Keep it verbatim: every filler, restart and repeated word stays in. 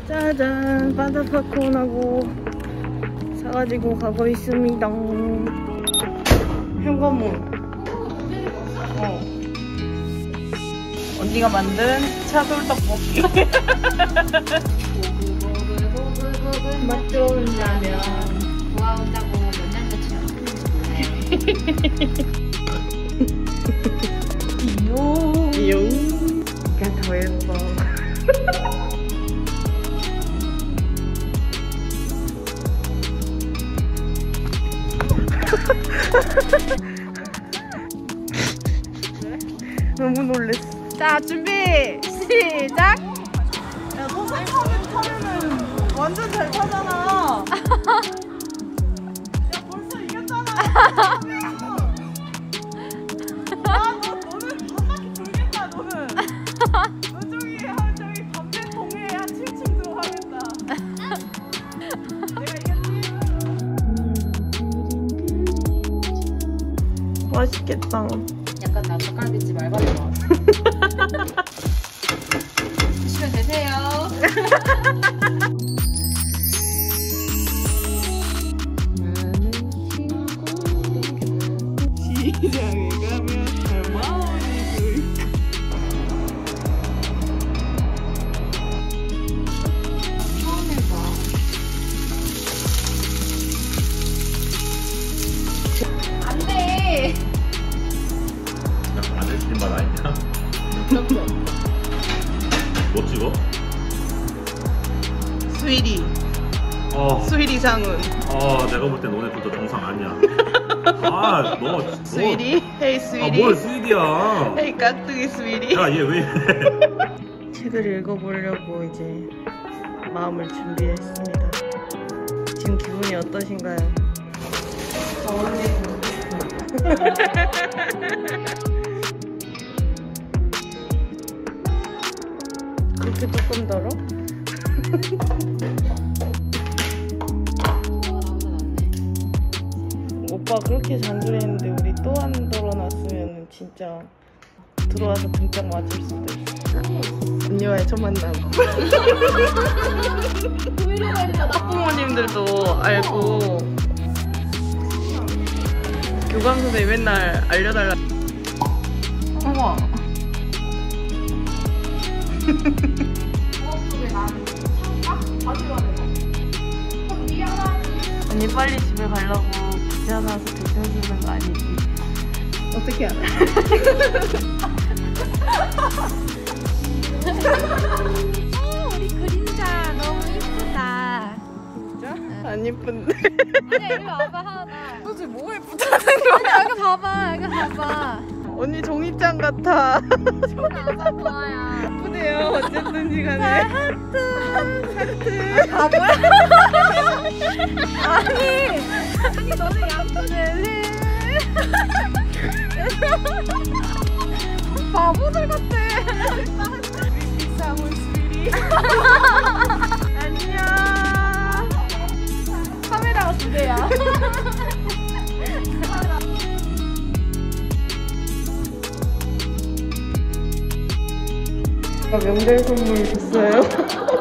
짜잔, 바다 팝콘하고 사가지고 가고 있습니다. 현관문. 어. 언니가 만든 차돌떡볶이. 맛 좋은 라면. 좋아한다고 몇년 며칠 이용. 이용. 이게 더 예뻐. 너무 놀랬어. 자, 준비 시작. 야, 너 생각하면 타면은 완전 잘 타잖아. 야, 벌써 이겼잖아. 아, 너 너는 한 바퀴 돌겠다. 너는. 너 저기 한 저기 밤새 동해에 한 칠 층 들어가겠다. 내가 이겼지. 맛있겠다. 약간 나 닭갈비집 알바 들어왔어. 드시면 되세요. 많은 친구 시장에 가면 할머니들. 처음 해봐. 안 돼. 안에 찍힌 말 아니냐? 뭐 찍어? 스위리. 어, 스위리 상은. 어, 내가 볼 때 너네 둘 다 정상 아니야. 아, 너, 너. 스위리? 헤이 아, 스위리. 뭘 스윗이야? 헤이 깍두기 스위리. 야, 얘 왜 이래? 책을 읽어보려고 이제 마음을 준비했습니다. 지금 기분이 어떠신가요? 그렇게 조금 덜어? 오빠 그렇게 잔소리했는데 우리 또 안 덜어놨으면 진짜 들어와서 등짝 맞을 수도 있어. 언니와의 첫 만남. 학부모님들도 알고 교감 선생님 맨날 알려달라. 어머. 언니 빨리 집에 가려고 귀찮아서 대충 쓰는 거 아니지? 어떻게 알아? 어, 우리 그림자 너무 이쁘다. 진짜? 안 예쁜데? 아니야, 이리 와봐, 하나. 도대체 뭐가 예쁘다는 거야? 여기 봐봐, 여기 봐봐. 언니 종이장 같아. 하나 좋아요. 예쁘대요. 어쨌든지 간에. 하트. 하트. 바보야? 아니, 아니 너는 양쪽에 바보들 같아. 사물 스위리. 안녕. 카메라가 두 개야. 제가 명절 선물 줬어요.